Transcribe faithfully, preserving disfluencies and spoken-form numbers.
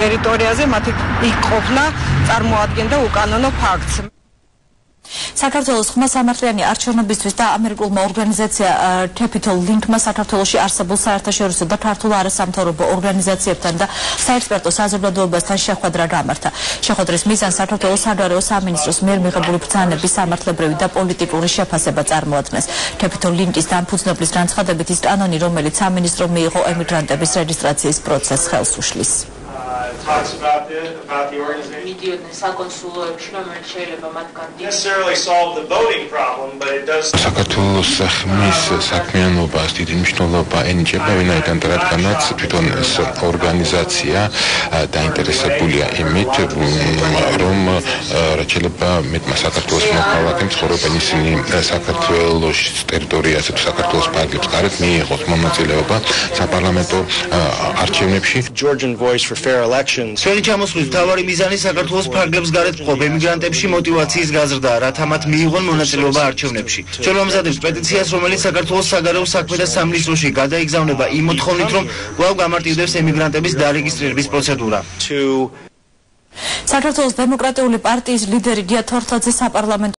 ტერიტორიაზე მათი იქ ყოფნა წარმოადგენდა უკანონო ფაქტს. საქართველოს ხმა სამართლიანი არჩევნებისთვის და ამერიკულმა ორგანიზაცია Capital Link-მა საქართველოში არსებულ საერთაშორისო და ქართულ არასამთავრობო ორგანიზაციებთან და საექსპერტო საზოგადოებასთან შეხვედრა გამართა. შეხვედრის მიზანს საქართველოს საგარეო სამინისტროს მიერ მიღებული ბრძანების სამართლებრივი და პოლიტიკური შეფასება წარმოადგენს. Capital Link-ის დამფუძნებლის განცხადებით ის კანონი, რომელიც სამინისტრომ მიიღო ემიგრანტების რეგისტრაციის პროცესს ხელს უშლის. Talks about the about the organization. Necessarily solve the voting problem, but it does. საქართველოს ხმის საქმიანობას დიდი მნიშვნელობა ენიჭება, ვინაიდან რადგანაც თვითონ ეს ორგანიზაცია დაინტერესებულია იმით, რომ რაჩელება მეტმა საქართველოს მოქალაქემ ცხოვრობენ ისინი საქართველოს ტერიტორიაზე თუ საქართველოს პარლამენტის გარეთ მიიღოს მონაწილეობა საპარლამენტო არჩევნებში. Georgian Voice for Fair Elections. ჩვენი ჩამოსვლის მთავარი მიზანი საქართველოს ფარგლებს გარეთ მყოფ ემიგრანტებში მოტივაციის გაზრდა, რათა მათ მიიღონ მონაწილეობა არჩევნებში. ჩვენ ვამზადებთ პეტიციას, რომელიც საქართველოს საგარეო საქმეთა სამინისტროში გადაიგზავნება იმ მოთხოვნით, რომ კვლავ გამარტივდეს ემიგრანტების დარეგისტრირების პროცედურა. საქართველოს დემოკრატიული პარტიის ლიდერი გია თორთაძე საპარლამენტო